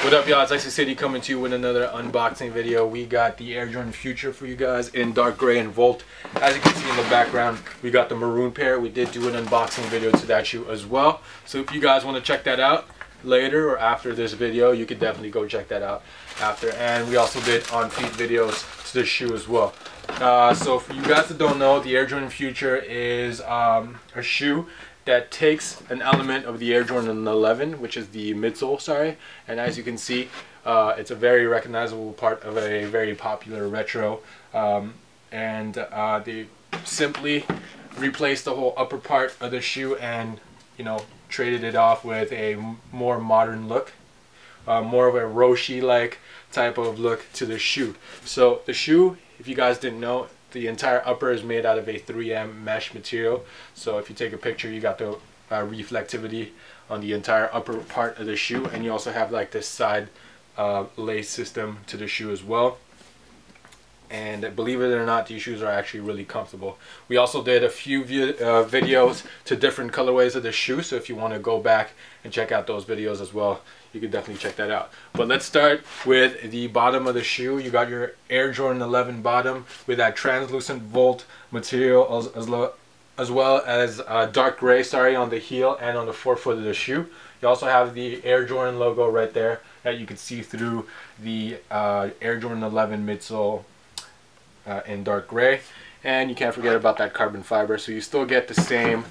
What up, y'all? It's Exclucity coming to you with another unboxing video. We got the Air Jordan Future for you guys in dark gray and Volt. As you can see in the background, we got the maroon pair. We did do an unboxing video to that shoe as well. So if you guys want to check that out later or after this video, you could definitely go check that out after. And we also did on-feet videos to this shoe as well. So for you guys that don't know, the Air Jordan Future is a shoe that takes an element of the Air Jordan 11, which is the midsole, and as you can see, it's a very recognizable part of a very popular retro, and they simply replaced the whole upper part of the shoe and, you know, traded it off with a more modern look, more of a Roshi-like type of look to the shoe. So the shoe, if you guys didn't know, the entire upper is made out of a 3M mesh material. So if you take a picture, you got the reflectivity on the entire upper part of the shoe, and you also have like this side lace system to the shoe as well. And believe it or not, these shoes are actually really comfortable. We also did a few videos to different colorways of the shoe, so if you want to go back and check out those videos as well, you can definitely check that out. But let's start with the bottom of the shoe. You got your Air Jordan 11 bottom with that translucent Volt material, as well as dark gray, on the heel and on the forefoot of the shoe. You also have the Air Jordan logo right there that you can see through the Air Jordan 11 midsole in dark gray, and you can't forget about that carbon fiber, so you still get the same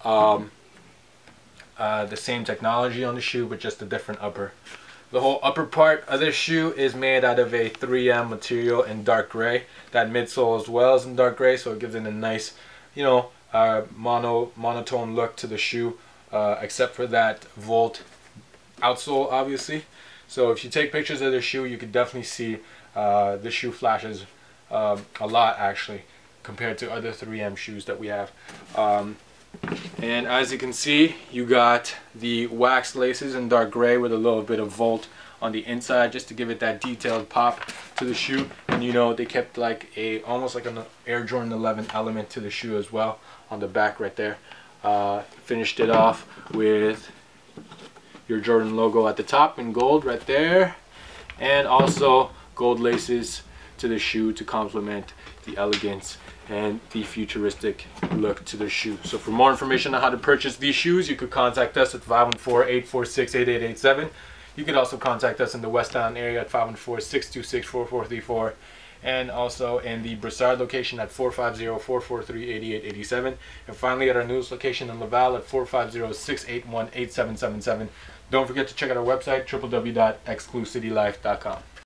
technology on the shoe, but just a different upper. The whole upper part of this shoe is made out of a 3M material in dark gray. That midsole as well is in dark gray, so it gives it a nice, you know, monotone look to the shoe, except for that Volt outsole, obviously. So if you take pictures of the shoe, you can definitely see the shoe flashes a lot, actually, compared to other 3M shoes that we have. And as you can see, you got the wax laces in dark gray with a little bit of Volt on the inside, just to give it that detailed pop to the shoe. And you know, they kept like almost like an Air Jordan 11 element to the shoe as well on the back right there. Finished it off with your Jordan logo at the top in gold right there, and also gold laces to the shoe to complement the elegance and the futuristic look to the shoe. So for more information on how to purchase these shoes, you could contact us at 514-846-8887. You could also contact us in the West Town area at 514-626-4434, and also in the Brossard location at 450-443-8887, and finally at our newest location in Laval at 450-681-8777. Don't forget to check out our website, www.exclucitylife.com.